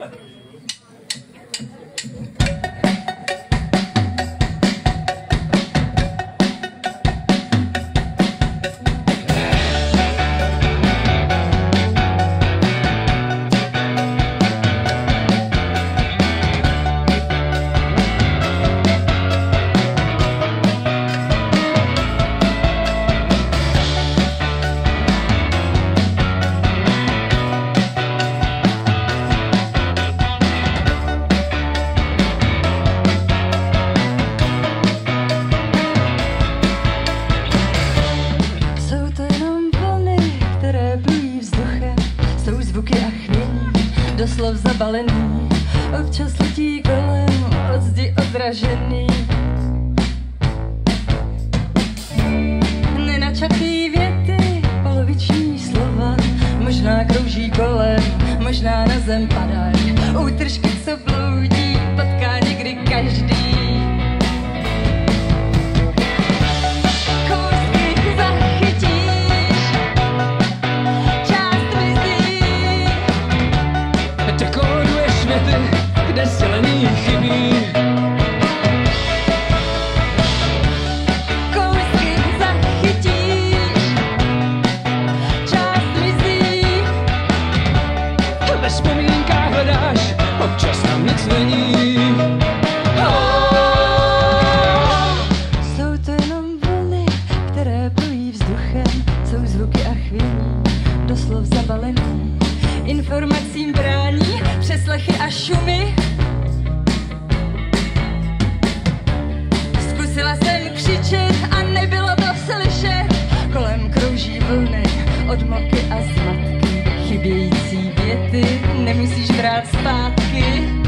Doslov zabalený, občas letí kolem, od zdi odražený. Nenačatý věty, poloviční slova, možná krouží kolem, možná na zem padají. Útržky, co bloudí, potká někdy každý. Kde silení chybí. Kousky zachytíš, část mizí. Ve vzpomínkách hledáš, občas tam nic není. Jsou to jenom vlny, které plují vzduchem, jsou zvuky a chvění, doslov zabalený. Informacím brání, přeslechy a šumy. Zkusila jsem křičet a nebylo to slyšet. Kolem krouží vlny, odmlky a zmatky. Chybějící věty nemusíš brát zpátky.